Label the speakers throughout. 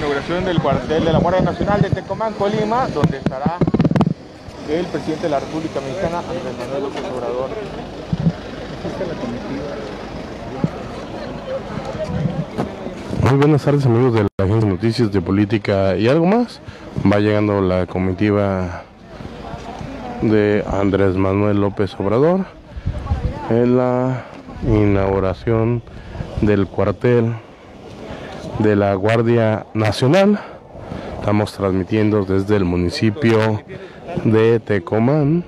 Speaker 1: inauguración del cuartel de la Guardia Nacional de Tecomán, Colima, donde estará el presidente de la República Mexicana, Andrés Manuel López Obrador.
Speaker 2: Muy buenas tardes, amigos de la Agencia de Noticias de Política y algo más. Va llegando la comitiva de Andrés Manuel López Obrador en la inauguración del cuartel de la Guardia Nacional. Estamos transmitiendo desde el municipio de Tecomán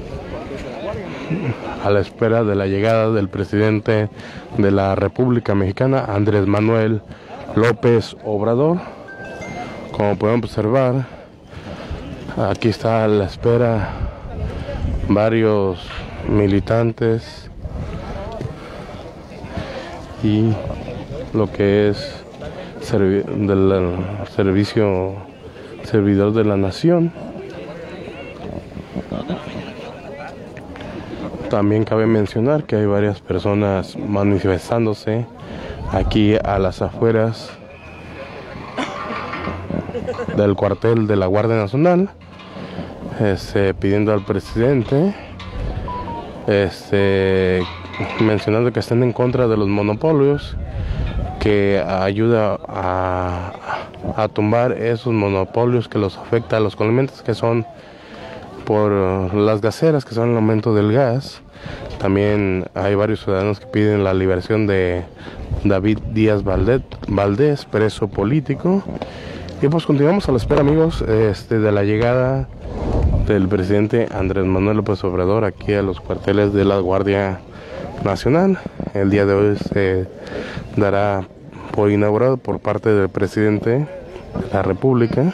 Speaker 2: a la espera de la llegada del presidente de la República Mexicana, Andrés Manuel López Obrador. Como pueden observar, aquí está a la espera varios militantes y lo que es del servidor de la nación. También cabe mencionar que hay varias personas manifestándose aquí a las afueras del cuartel de la Guardia Nacional, pidiendo al presidente, mencionando que están en contra de los monopolios, que ayuda a tumbar esos monopolios que los afecta a los colimenses, que son por las gaseras, que son el aumento del gas. También hay varios ciudadanos que piden la liberación de David Díaz Valdés, preso político. Y pues continuamos a la espera, amigos, de la llegada del presidente Andrés Manuel López Obrador aquí a los cuarteles de la Guardia Nacional. El día de hoy se dará por inaugurado por parte del presidente de la República.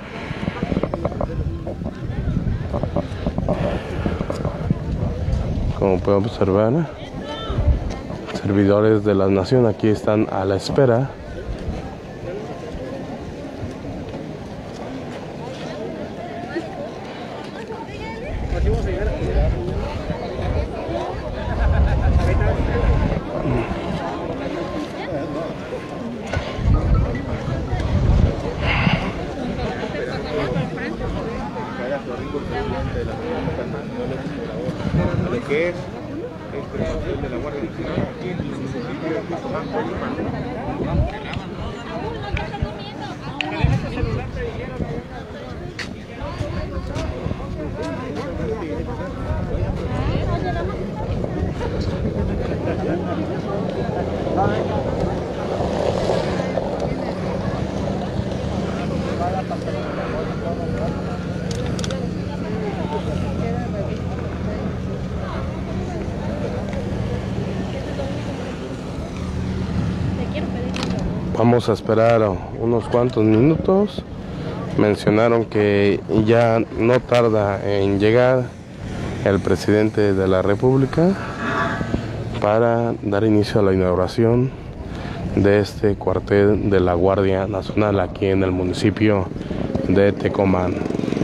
Speaker 2: Como pueden observar, servidores de la nación aquí están a la espera.
Speaker 1: Lo que es el cuartel de la Guardia Nacional aquí en el municipio de Tecomán, Colima.
Speaker 2: Vamos a esperar unos cuantos minutos. Mencionaron que ya no tarda en llegar el presidente de la República para dar inicio a la inauguración de este cuartel de la Guardia Nacional aquí en el municipio de Tecomán.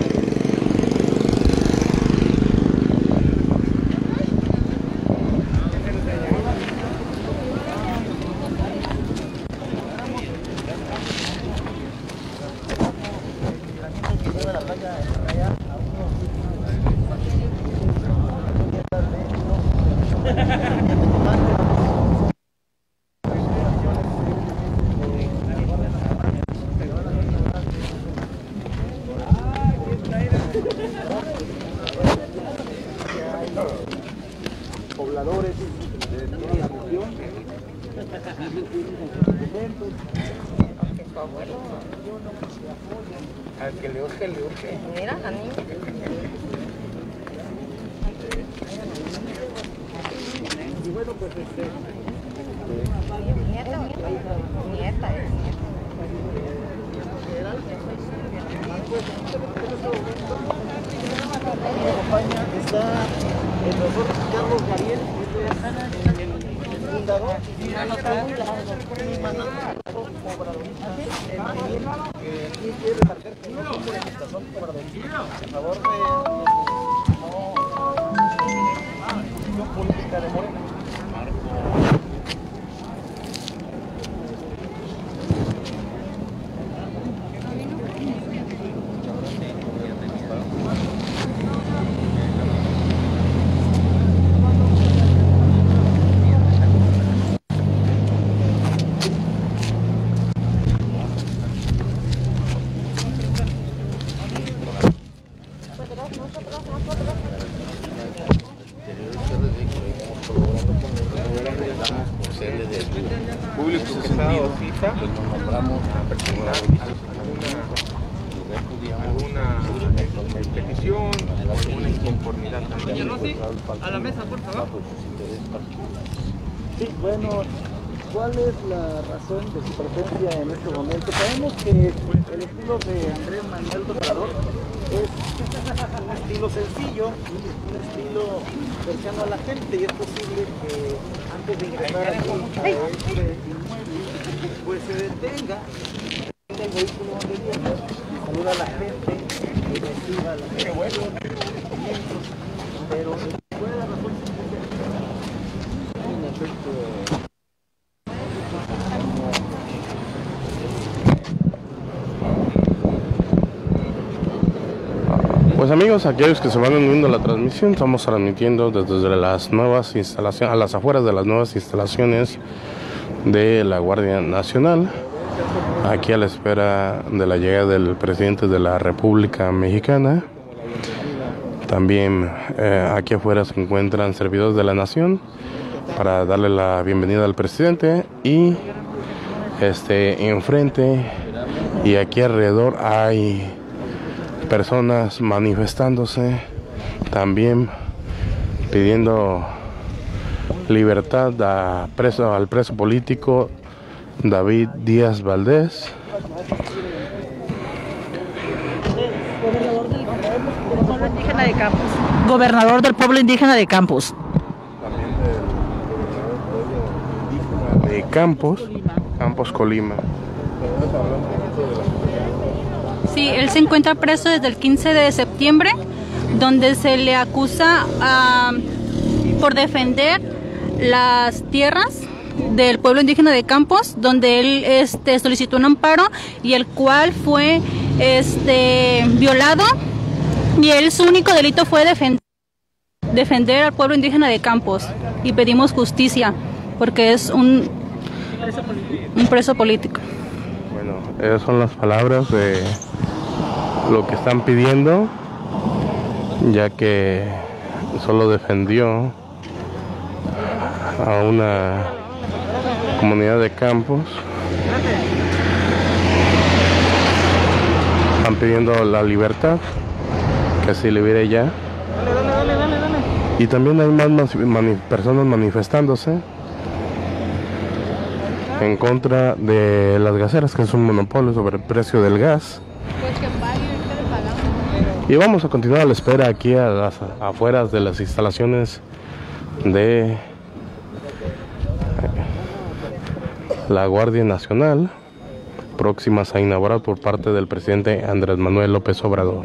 Speaker 1: Pobladores de toda la región. Al que le urge, le urge.
Speaker 3: Mira, la niña.
Speaker 1: Y bueno, pues
Speaker 3: Nieta, nieta.
Speaker 1: está el doctor Carlos Gabriel, el fundador y aquí quiere remarcar que no son comunistas, son obradoristas a favor de la posición política de Morena. público que se ha dado cita a presentar alguna petición o alguna inconformidad también.
Speaker 4: A la mesa, por favor.
Speaker 5: Sí, bueno, ¿cuál es la razón de su presencia en este momento? Sabemos que el estilo de Andrés Manuel López Obrador es un estilo sencillo, un estilo cercano a la gente, y es posible que antes de ingresar aquí a este inmueble, pues se detenga el vehículo donde viene, saluda a la gente y reciba la gente, pero ¿cuál es la razón? En efecto,
Speaker 2: Pues amigos, aquellos que se van uniendo a la transmisión, estamos transmitiendo desde las nuevas instalaciones, a las afueras de las nuevas instalaciones de la Guardia Nacional, aquí a la espera de la llegada del presidente de la República Mexicana. También aquí afuera se encuentran servidores de la nación para darle la bienvenida al presidente, y enfrente y aquí alrededor hay personas manifestándose, también pidiendo libertad al preso político David Díaz Valdés.
Speaker 6: Gobernador del pueblo indígena de Campos.
Speaker 2: De Campos, Colima.
Speaker 7: Sí, él se encuentra preso desde el 15 de septiembre, donde se le acusa por defender las tierras del pueblo indígena de Campos, donde él solicitó un amparo y el cual fue violado, y él su único delito fue defender al pueblo indígena de Campos, y pedimos justicia porque es un preso político.
Speaker 2: Bueno, esas son las palabras de lo que están pidiendo, ya que solo defendió a una comunidad de Campos. Están pidiendo la libertad, que se libere ya. Y también hay más personas manifestándose en contra de las gaseras, que es un monopolio sobre el precio del gas. Y vamos a continuar a la espera aquí a las afueras de las instalaciones de la Guardia Nacional, próximas a inaugurar por parte del presidente Andrés Manuel López Obrador.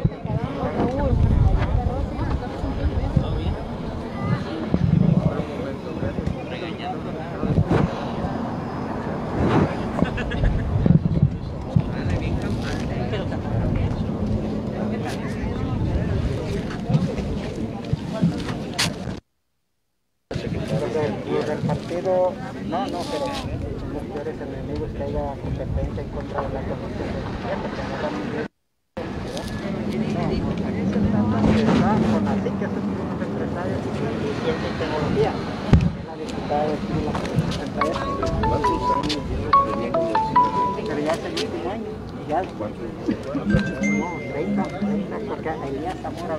Speaker 5: Los del partido, no, pero los peores enemigos que haya competencia en contra de la Comisión de Justicia, porque no van a con así que estos son los empresarios de tecnología, la diputada de aquí, la pero ya es el último año, y ya no, 30, porque Elías Zamora,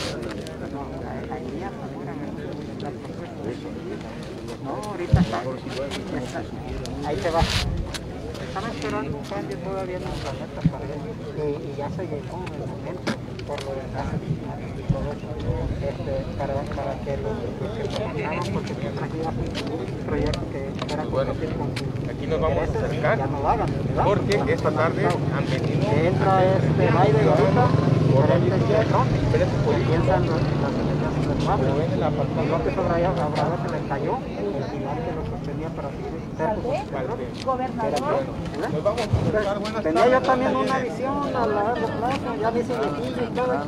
Speaker 5: Elías Zamora, no, ahorita está, ahí se va. Están esperando un cambio todavía en los planetas para él, y ya se llegó el momento por lo de casa y todo eso, para que los que trabajaban, porque mientras iba un proyecto que era competir con
Speaker 1: aquí nos vamos a acercar,
Speaker 5: ya no lo hagan, ¿verdad?
Speaker 1: porque esta tarde han venido
Speaker 5: entra Biden ahorita,
Speaker 1: diferentes
Speaker 5: piensan las elecciones del pueblo, López Obrador se le cayó el final que lo sostenía para ser gobernador. Tenía yo también una visión a largo plazo, ya dice Viejillo y todo.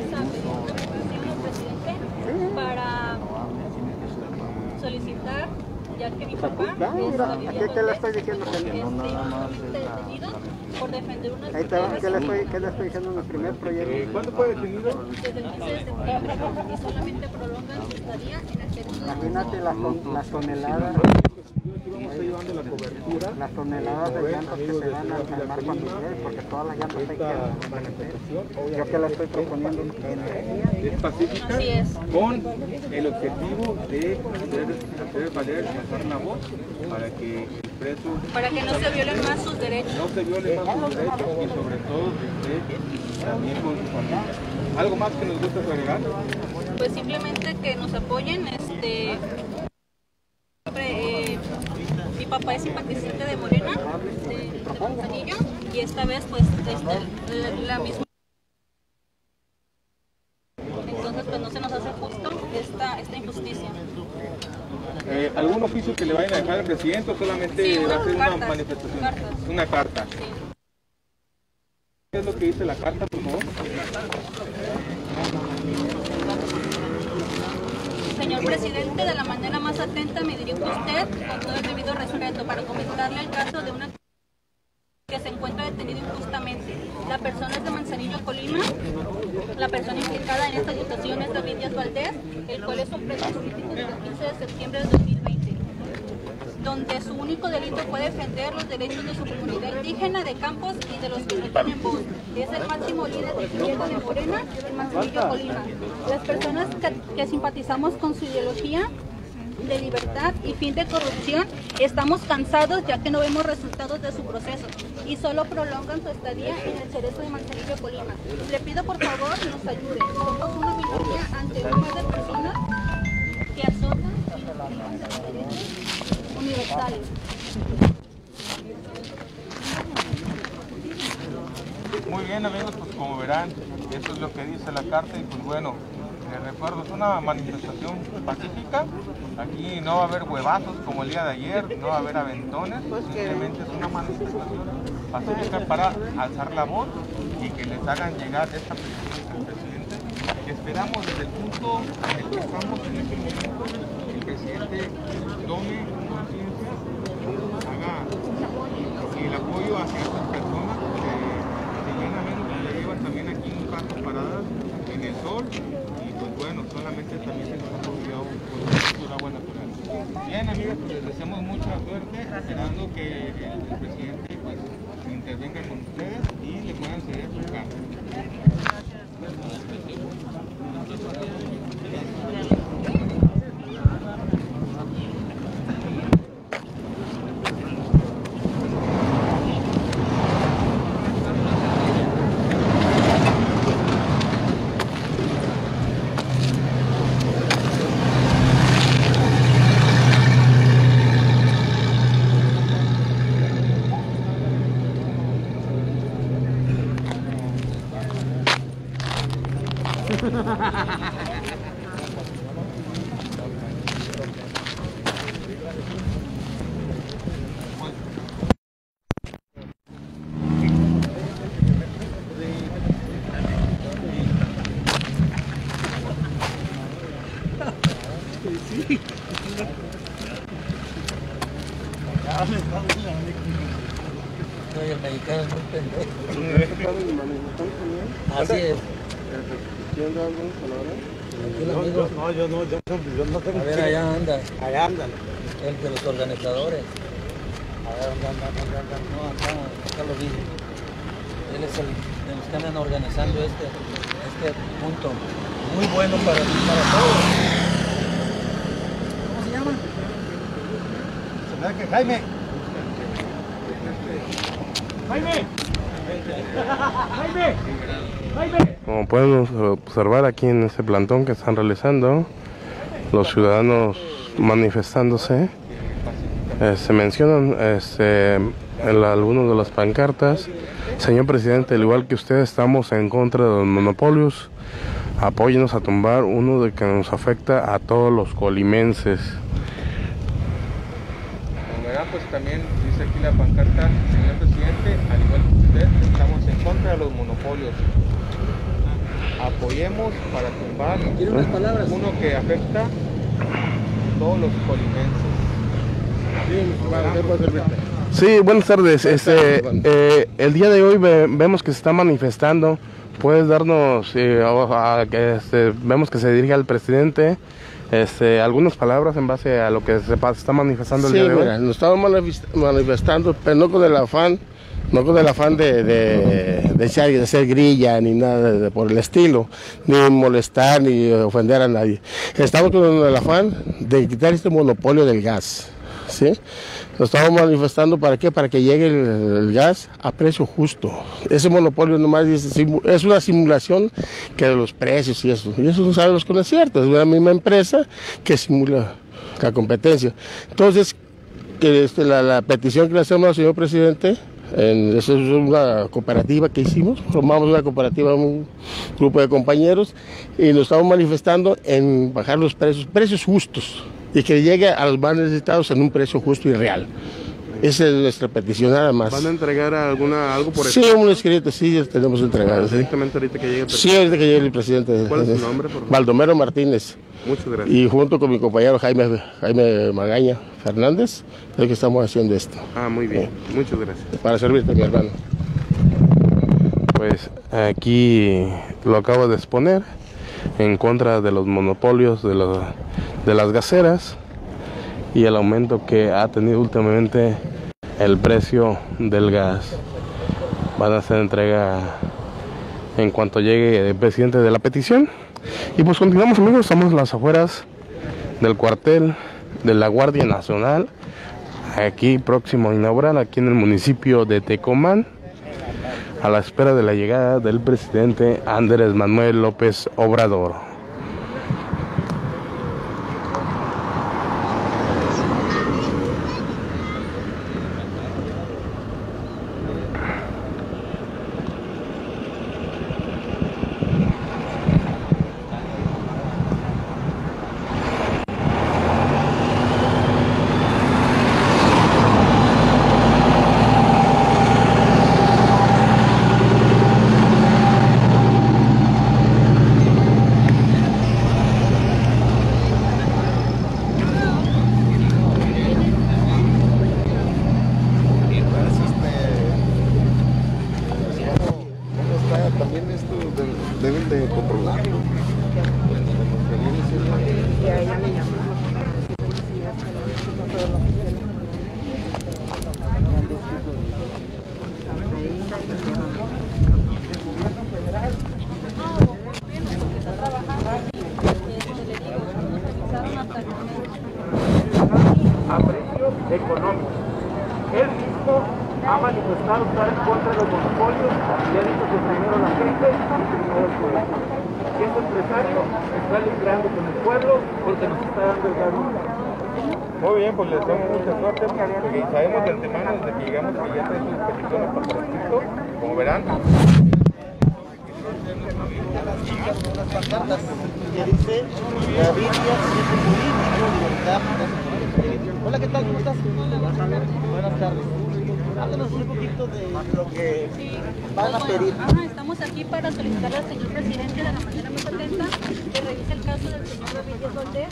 Speaker 7: Para solicitar, ya que mi papá
Speaker 5: ¿Qué le estoy diciendo?
Speaker 7: detenido por defender una
Speaker 5: Ahí está, ¿qué le estoy diciendo en el primer proyecto?
Speaker 1: ¿Cuándo fue detenido?
Speaker 7: desde el 15 de septiembre y solamente prolongan su estadía en el territorio.
Speaker 5: Imagínate las toneladas.
Speaker 1: y está llevando la cobertura.
Speaker 5: Las toneladas de llantas que se dan al mar cuando llueve, porque todas las llantas hay que
Speaker 1: Manifestación,
Speaker 5: yo que la estoy proponiendo
Speaker 1: es pacífica,
Speaker 7: Así es.
Speaker 1: con el objetivo de hacer valer, alzar la voz para que el preso
Speaker 7: Para que no se violen más sus derechos.
Speaker 1: no se viole más sus derechos y sobre todo esté también con su familia. ¿Algo más que nos gusta agregar?
Speaker 7: Pues simplemente que nos apoyen. Mi papá es simpatizante de Morena, de Manzanillo, y esta vez pues la misma. Entonces pues no se nos hace justo esta injusticia.
Speaker 1: ¿Algún oficio que le vayan a dejar al presidente o solamente
Speaker 7: Sí,
Speaker 1: va a ser una
Speaker 7: cartas,
Speaker 1: manifestación?
Speaker 7: cartas.
Speaker 1: Una carta.
Speaker 7: Sí.
Speaker 1: ¿Qué es lo que dice la carta, por favor?
Speaker 7: Señor presidente, de la manera más atenta me dirijo a usted con todo el debido respeto para comentarle el caso de una que se encuentra detenido injustamente. La persona es de Manzanillo, Colima. La persona implicada en esta situación es David Díaz Valdés, el cual es un preso político desde el 15 de septiembre del 2020, donde su único delito fue defender los derechos de su comunidad indígena de Campos y de los que no tienen voz. Es el máximo líder de izquierda de Morena en Manzanillo, Colima. Las personas que simpatizamos con su ideología de libertad y fin de corrupción, estamos cansados ya que no vemos resultados de su proceso y solo prolongan su estadía en el Cerezo de Manzanillo, Colima. Le pido por favor nos ayude. Somos una minoría ante un mar de personas que azotan y nos privan de los derechos universales.
Speaker 1: Muy bien, amigos, pues como verán, eso es lo que dice la carta y pues bueno, les recuerdo, es una manifestación pacífica. Aquí no va a haber huevazos como el día de ayer, no va a haber aventones, simplemente es una manifestación pacífica para alzar la voz y que les hagan llegar esta petición al presidente. Que esperamos desde el punto en el que estamos en este momento, que el presidente tome conciencia, haga el apoyo hacia estas personas que llanamente le llevan también aquí un carro paradas en el sol. Pues bueno, solamente también se nos ha obligado con su agua natural. Bien, amigos, pues les deseamos mucha suerte, esperando que el presidente pues intervenga con ustedes y le puedan ceder su carro.
Speaker 8: El mexicano es muy pendejo. Así es.
Speaker 2: ¿Quién da algunas palabras?
Speaker 8: Yo no tengo. A ver, allá anda. Allá anda. El de los organizadores. A ver, anda. No, acá lo vi. Él es el de los que andan organizando este punto. Muy bueno para todos. ¿Cómo se llama? Se me da que Jaime.
Speaker 2: Como podemos observar aquí en este plantón que están realizando los ciudadanos manifestándose, se mencionan en algunas de las pancartas: señor presidente, al igual que usted, estamos en contra de los monopolios, apóyenos a tumbar uno de que nos afecta a todos los colimenses.
Speaker 1: Como verán, pues también dice aquí la pancarta: señor presidente, al igual que usted, estamos en contra de los monopolios. Apoyemos para tumbar uno que afecta a todos los colimenses.
Speaker 2: Sí, buenas tardes. El día de hoy vemos que se está manifestando ¿Puedes darnos, vemos que se dirige al presidente, algunas palabras en base a lo que se está manifestando el día de hoy?
Speaker 9: Mira, nos estamos manifestando, pero no con el afán, de hacer grilla ni nada por el estilo, ni molestar ni ofender a nadie. Estamos con el afán de quitar este monopolio del gas, ¿sí? Nos estamos manifestando ¿para qué? Para que llegue el gas a precio justo. Ese monopolio nomás es una simulación que de los precios y eso no sabemos que no es cierto, es una misma empresa que simula la competencia. Entonces, la petición que le hacemos al señor presidente, esa es una cooperativa que hicimos, formamos una cooperativa, un grupo de compañeros, y nos estamos manifestando en bajar los precios justos, y que llegue a los más necesitados en un precio justo y real. Esa es nuestra petición, nada más.
Speaker 2: ¿Van a entregar algo por
Speaker 9: escrito? Sí, un escrito, sí, tenemos entregado.
Speaker 2: ¿Directamente ahorita que llegue el presidente?
Speaker 9: Sí, ahorita que llegue el presidente.
Speaker 2: ¿Cuál es su nombre, por favor?
Speaker 9: Baldomero Martínez.
Speaker 2: Muchas gracias.
Speaker 9: Y junto con mi compañero Jaime Magaña Fernández, es que estamos haciendo esto.
Speaker 2: Muy bien, muchas gracias.
Speaker 9: Para servirte, mi hermano.
Speaker 2: Pues aquí lo acabo de exponer, en contra de los monopolios de las gaseras y el aumento que ha tenido últimamente el precio del gas. Van a hacer entrega en cuanto llegue el presidente de la petición. Y pues continuamos, amigos, estamos en las afueras del cuartel de la Guardia Nacional, aquí próximo a inaugurar, aquí en el municipio de Tecomán, a la espera de la llegada del presidente Andrés Manuel López Obrador.
Speaker 10: Deben de controlarlo.
Speaker 5: A precios económicos. Él mismo ha manifestado estar en contra de los monopolios y ha dicho que primero la gente y primero el pueblo. Siendo empresario, está lidiando con el pueblo porque nos está dando el gas.
Speaker 1: Muy bien, pues les deseamos mucha suerte y sabemos de antemano desde que llegamos que ya traen sus peticiones por escrito, como verán.
Speaker 5: Unas pancartas que dice Gaviria, siempre político, libertad. Hola, ¿qué tal? ¿Cómo estás? Buenas tardes. Háblanos un poquito de lo que van a pedir.
Speaker 7: Estamos aquí para solicitar al señor presidente de la manera más atenta que revise el caso del señor Gaviria Valdés,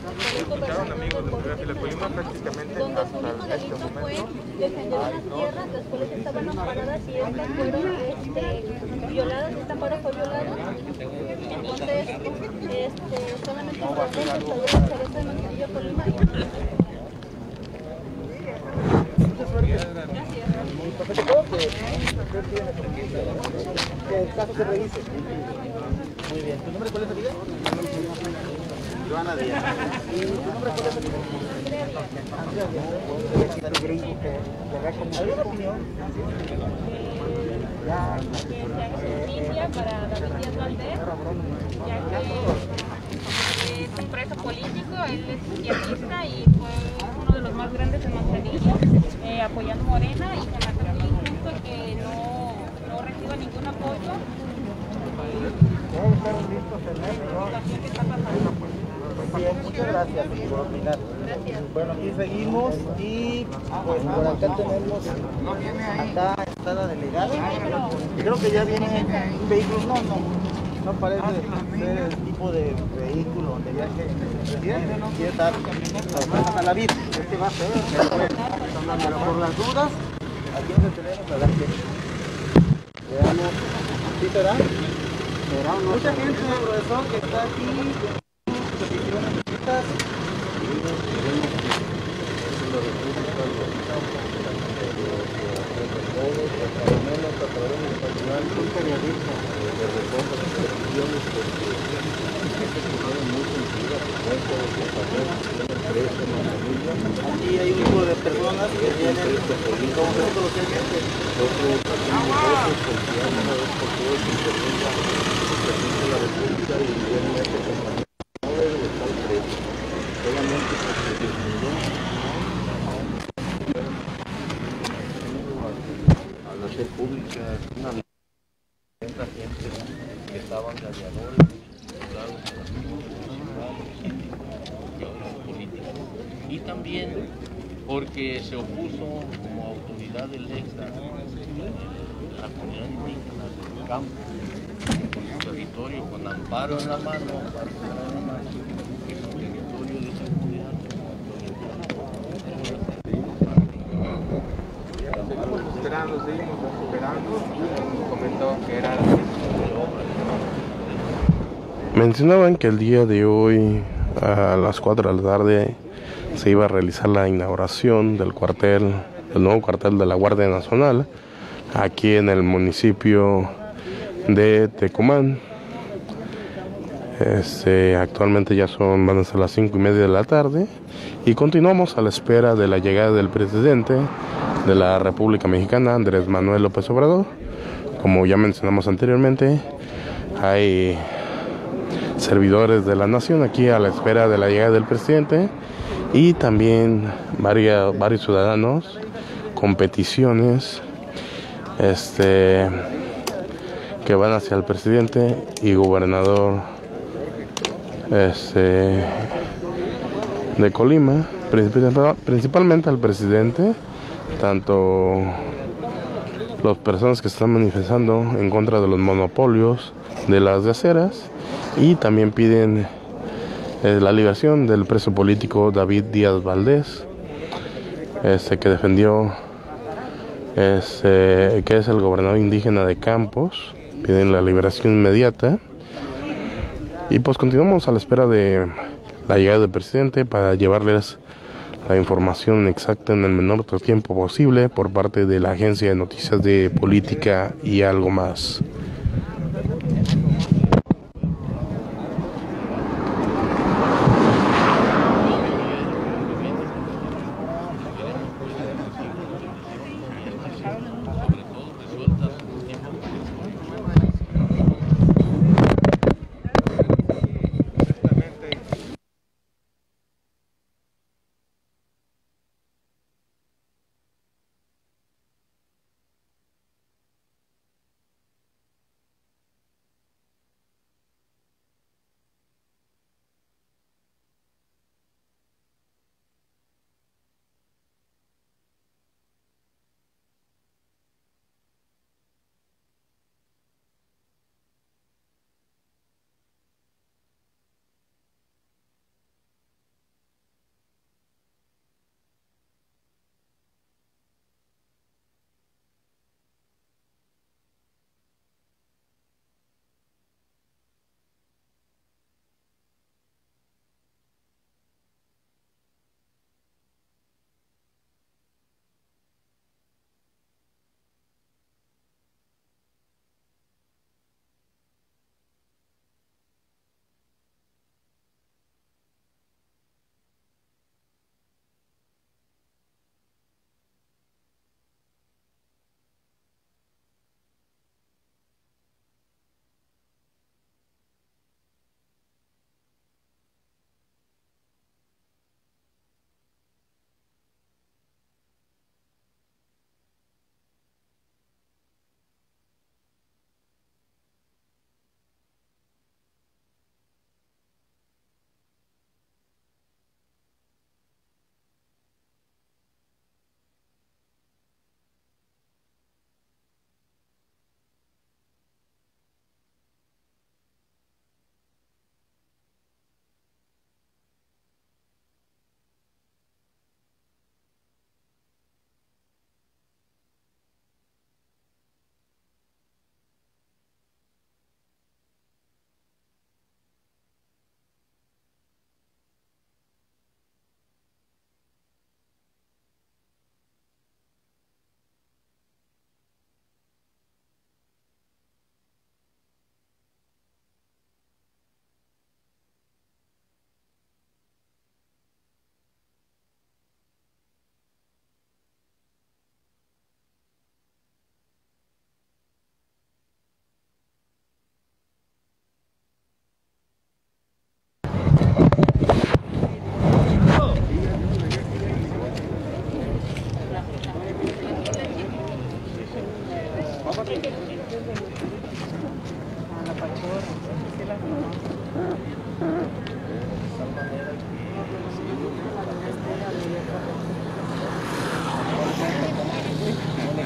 Speaker 7: donde su único delito fue defender unas tierras, las cuales estaban amparadas y estas fueron violadas, esta amparo fue violado. Entonces, solamente un proceso de Cereza de Manzanillo, Colima.
Speaker 5: Que el caso se revise. Muy bien. ¿Tu nombre cuál es, amiga? Joana Díaz. ¿Y tu nombre cuál es, amiga? ¿Alguna opinión?
Speaker 11: Para David Díaz Valdés, ya que es un preso político, él es izquierdista y fue uno de los más grandes en Manzanillo, apoyando Morena, y se me hace injusto que no reciba ningún apoyo.
Speaker 5: Muchas gracias por opinar. Bueno, aquí seguimos y pues por acá tenemos, acá está la delegada. Creo que ya viene un vehículo, no parece ser el tipo de vehículo donde viaje el presidente, quiere estar a la vida. Este va a ser, pero por las dudas, aquí donde tenemos a la gente. Veamos, ¿sí será? Mucha gente, profesor, que está aquí, peticiones, visitas. Aquí hay un grupo de personas que vienen como socialmente.
Speaker 10: Al hacer pública una visita gente que estaban gladiadores, políticos, y también porque se opuso como autoridad electa a la comunidad indígena del campo, con su territorio, con amparo en la mano, y su territorio de esa comunidad.
Speaker 1: Seguimos esperando, nos comentó que era
Speaker 2: Mencionaban que el día de hoy a las 4 de la tarde se iba a realizar la inauguración del cuartel, el nuevo cuartel de la Guardia Nacional, aquí en el municipio de Tecomán. Actualmente ya van a ser las 5:30 de la tarde y continuamos a la espera de la llegada del presidente de la República Mexicana, Andrés Manuel López Obrador. Como ya mencionamos anteriormente, hay servidores de la nación aquí a la espera de la llegada del presidente y también varios ciudadanos con peticiones que van hacia el presidente y gobernador de Colima, principalmente al presidente, tanto las personas que están manifestando en contra de los monopolios de las gaseras, y también piden la liberación del preso político David Díaz Valdés, que defendió, que es el gobernador indígena de Campos. Piden la liberación inmediata. Y pues continuamos a la espera de la llegada del presidente para llevarles la información exacta en el menor tiempo posible por parte de la Agencia de Noticias de Política y Algo Más.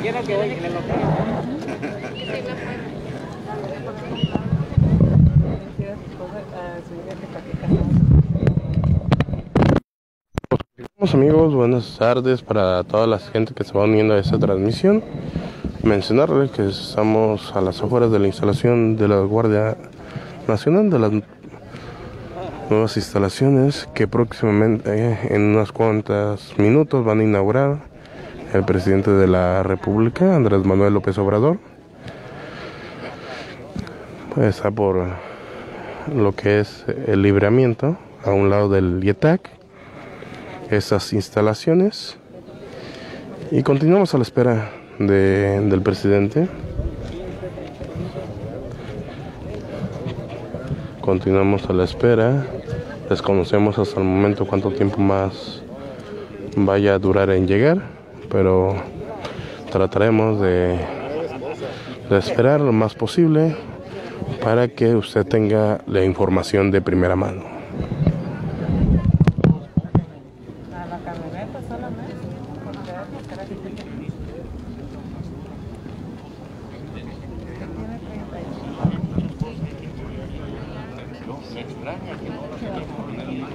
Speaker 4: quiero que voy en el local.
Speaker 2: Amigos, buenas tardes para toda la gente que se va uniendo a esta transmisión. Mencionarles que estamos a las afueras de la instalación de la Guardia Nacional, de las nuevas instalaciones que próximamente, en unos cuantos minutos, van a inaugurar el presidente de la República, Andrés Manuel López Obrador. Pues está por lo que es el Libramiento, a un lado del IETAC, estas instalaciones, y continuamos a la espera del presidente. Continuamos a la espera. Desconocemos hasta el momento cuánto tiempo más vaya a durar en llegar, pero trataremos de esperar lo más posible para que usted tenga la información de primera mano.
Speaker 10: Me extraña que no lo tenemos.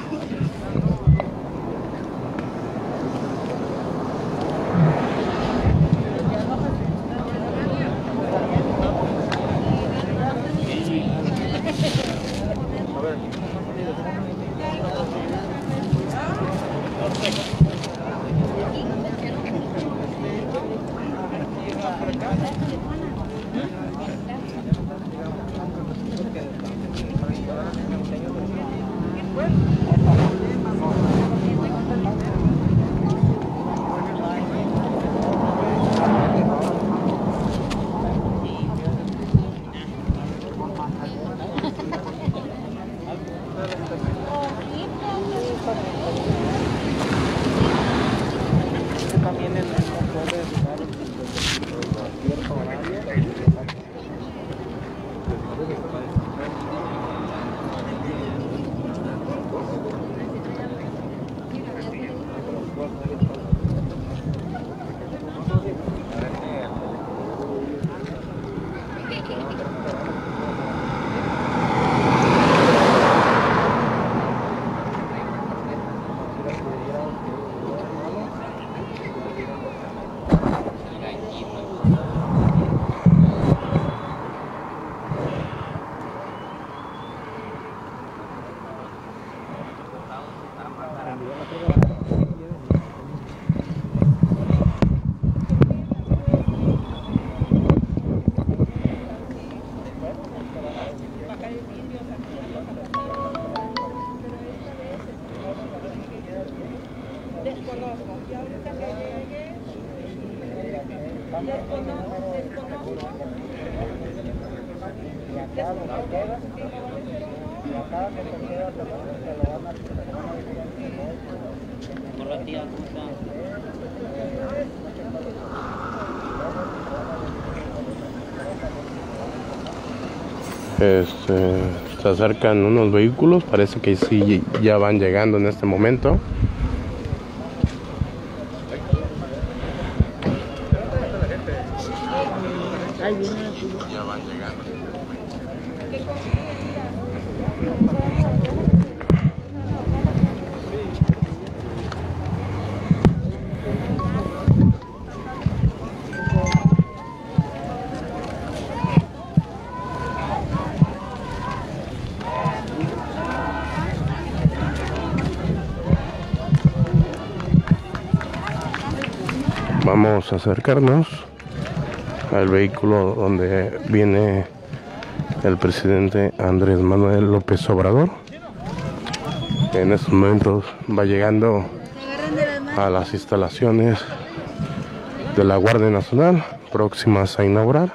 Speaker 2: Se acercan unos vehículos, parece que sí ya van llegando en este momento. Ya van llegando. Vamos a acercarnos al vehículo donde viene el presidente Andrés Manuel López Obrador. En estos momentos va llegando a las instalaciones de la Guardia Nacional, próximas a inaugurar.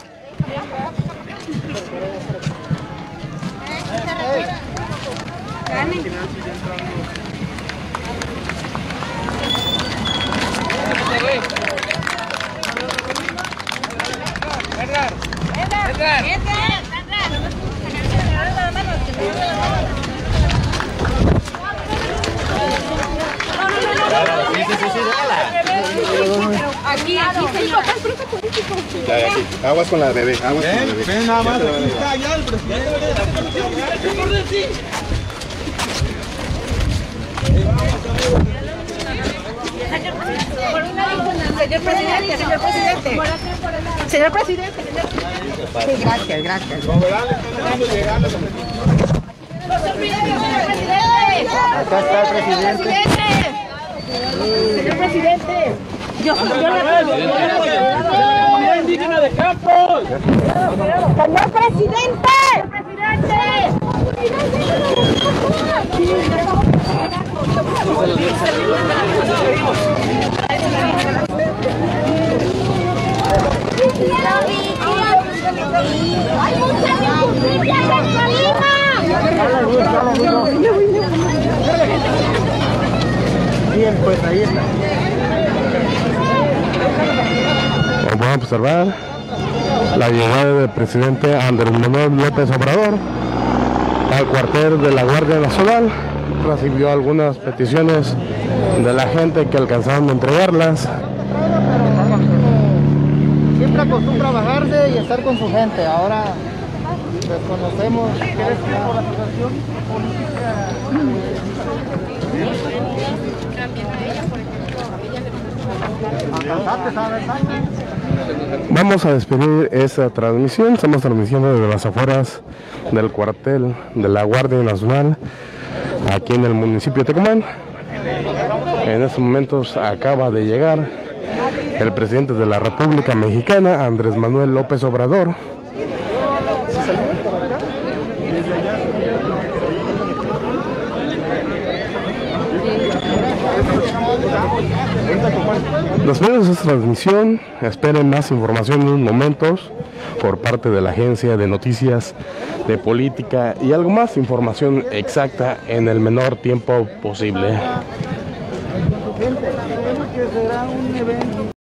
Speaker 11: Aquí, señor.
Speaker 12: Aguas con la bebé, aguas con la bebé.
Speaker 1: Ven nada más, aquí está ya el presidente.
Speaker 3: Señor presidente, señor presidente. Señor presidente. Sí, gracias, gracias.
Speaker 5: Acá está el presidente.
Speaker 3: Señor presidente. Yo la
Speaker 4: ¡Comunidad indígena de Campos!
Speaker 3: Señor presidente. ¡Hay mucha injusticia en Colima!
Speaker 5: Bien, pues ahí está.
Speaker 2: Como pueden observar, la llegada del presidente Andrés Manuel López Obrador al cuartel de la Guardia Nacional recibió algunas peticiones de la gente que alcanzaron a entregarlas.
Speaker 5: Siempre acostumbra a bajarse y estar con su gente. Ahora desconocemos qué es por la situación política.
Speaker 2: Vamos a despedir esta transmisión. Estamos transmitiendo desde las afueras del cuartel de la Guardia Nacional aquí en el municipio de Tecomán. En estos momentos acaba de llegar el presidente de la República Mexicana, Andrés Manuel López Obrador. Después de esta transmisión, esperen más información en unos momentos por parte de la agencia de noticias de política y algo más información exacta en el menor tiempo posible.
Speaker 5: Que será un evento.